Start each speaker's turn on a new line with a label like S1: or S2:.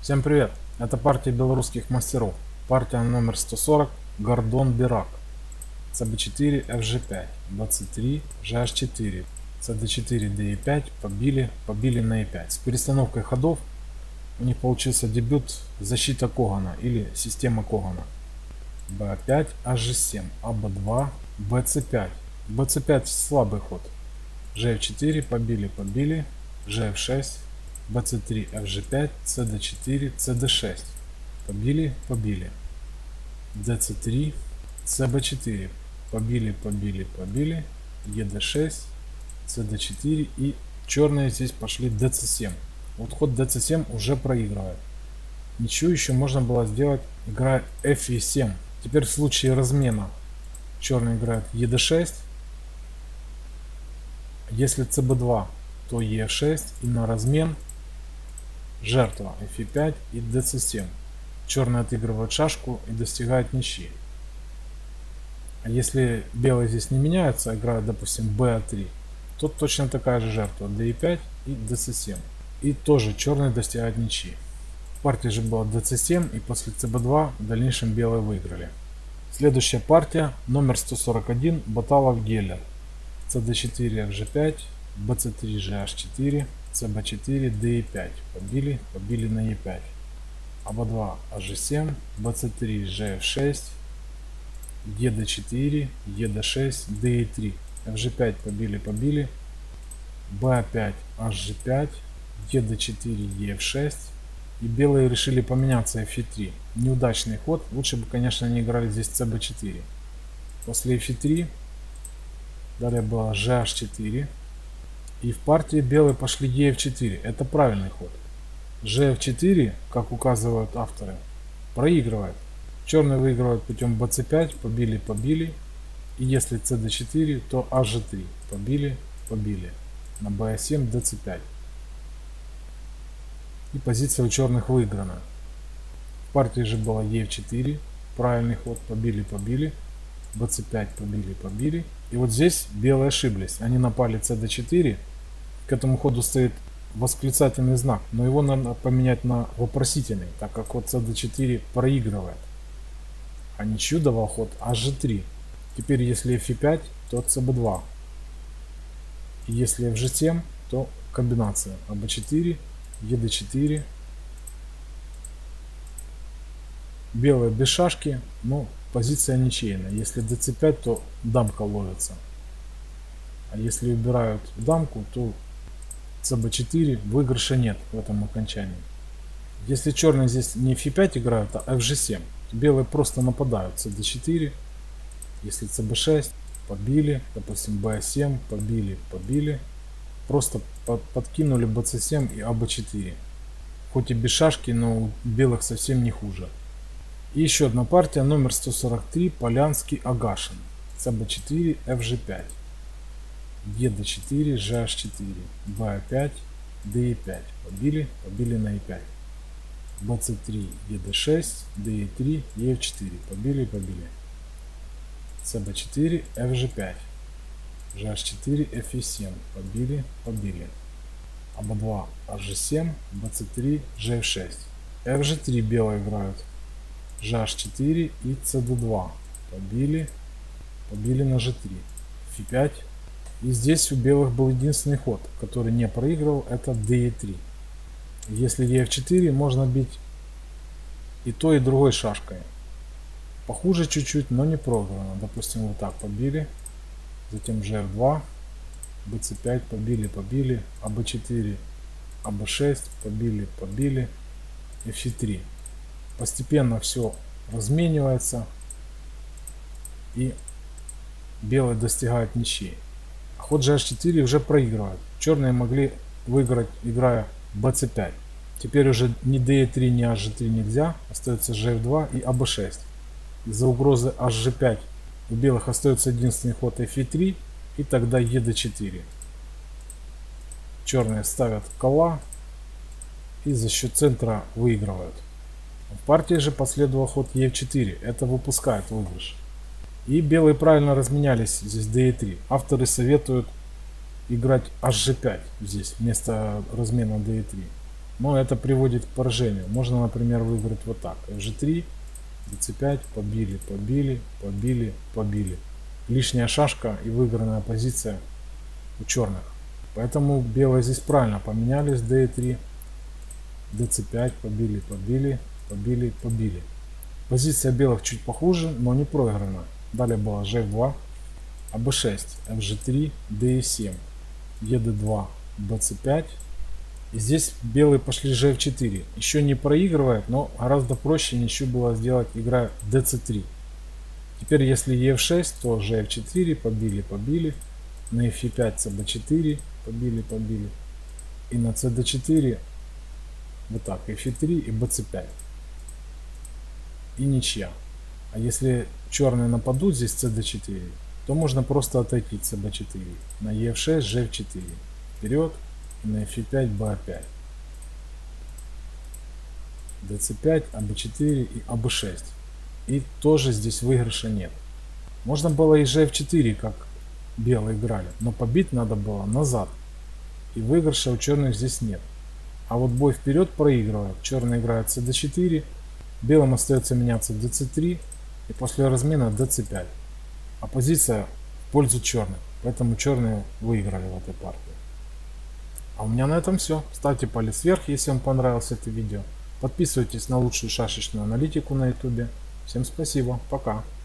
S1: Всем привет! Это партия белорусских мастеров. Партия номер 140 Гордон Бирак. ЦБ4 FG5, BC3 GH4, CD4 DE5 побили на E5. С перестановкой ходов у них получился дебют защита Когана или система Когана. B5 HG7, AB2 BC5. BC5 слабый ход. GF4 побили, GF6 BC3 FG5, CD4 CD6 побили, DC3 CB4 побили, ED6 CD4 и черные здесь пошли DC7. Вот ход DC7 уже проигрывает. Ничего еще можно было сделать, играя FE7. Теперь в случае размена черный играет ED6. Если CB2, то E6 и на размен жертва FE5 и DC7. Черный отыгрывает шашку и достигает ничьи. А если белый здесь не меняется, играет, допустим, BA3, то точно такая же жертва DE5 и DC7. И тоже черный достигает ничьи. В партии же была DC7, и после CB2 в дальнейшем белые выиграли. Следующая партия номер 141 Баталов Геллер. CD4 FG5, BC3 GH4, CB4 DE5 побили на E5, AB2 HG7, BC3 GF6, ED4 ED6 DE3, FG5 побили, BA5 HG5, ED4 EF6, и белые решили поменяться FE3. Неудачный ход, лучше бы, конечно, не играли здесь CB4. После FE3 далее было GH4. И в партии белые пошли EF4. Это правильный ход. GF4, как указывают авторы, проигрывает. Черные выигрывают путем BC5, побили. И если CD4, то HG3. Побили. На BA7, DC5. И позиция у черных выиграна. В партии же была EF4. Правильный ход. Побили. BC5 побили. И вот здесь белые ошиблись. Они напали CD4. К этому ходу стоит восклицательный знак. Но его надо поменять на вопросительный, так как ход CD4 проигрывает. А ничью давал ход HG3. Теперь если FE5, то CB2. И если FG7, то комбинация AB4, ED4. Белые без шашки, но позиция ничейная. Если DC5, то дамка ловится. А если убирают дамку, то CB4 выигрыша нет в этом окончании. Если черные здесь не FE5 играют, а FG7, то белые просто нападают. CD4, если CB6, побили, допустим, BA7, побили. Просто подкинули BC7 и AB4. Хоть и без шашки, но у белых совсем не хуже. И еще одна партия номер 143 Полянский Агашин. CB4 FG5. ED4 GH4. BA5 DE5. Побили на E5. BC3 ED6 DE3 EF4. Побили. CB4 FG5. GH4 FE7. Побили. AB2 HG7. BC3 GF6. FG3 белые играют. GH4 и CD2. Побили на G3. FE5. И здесь у белых был единственный ход, который не проигрывал, это DE3. Если EF4, можно бить и той, и другой шашкой. Похуже чуть-чуть, но не проиграно. Допустим, вот так побили. Затем GF2. BC5 побили. AB4, AB6 побили. FE3. Постепенно все разменивается, и белые достигают ничьей. Ход GH4 уже проигрывает. Черные могли выиграть, играя BC5. Теперь уже ни DE3, ни HG3 нельзя. Остается GF2 и AB6. Из-за угрозы HG5 у белых остается единственный ход FE3 и тогда ED4. Черные ставят кола и за счет центра выигрывают. В партии же последовал ход EF4. Это выпускает выигрыш. И белые правильно разменялись здесь DE3. Авторы советуют играть HG5 здесь вместо размена DE3. Но это приводит к поражению. Можно, например, выиграть вот так. fg3, dc5, побили, побили, побили, побили. Лишняя шашка и выигранная позиция у черных. Поэтому белые здесь правильно поменялись. d3, dc5, побили, побили, побили, побили. Позиция белых чуть похуже, но не проиграна. Далее было g2, ab6, fg3, d7, ed2, bc5. И здесь белые пошли gf4. Еще не проигрывает, но гораздо проще еще было сделать игра dc3. Теперь если ef6, то gf4, побили, побили. На f5 cb4, побили, побили. И на cd4 вот так, f3 и bc5. И ничья. А если черные нападут здесь cd4, то можно просто отойти cb4. На ef6, gf4. Вперед. И на f5, ba5. dc5, ab4 и ab6. И тоже здесь выигрыша нет. Можно было и gf4, как белые играли, но побить надо было назад. И выигрыша у черных здесь нет. А вот бой вперед проигрывает. Черные играют cd4, белым остается меняться dc3 и после размена dc5. А позиция в пользу черных. Поэтому черные выиграли в этой партии. А у меня на этом все. Ставьте палец вверх, если вам понравилось это видео. Подписывайтесь на лучшую шашечную аналитику на ютубе. Всем спасибо. Пока.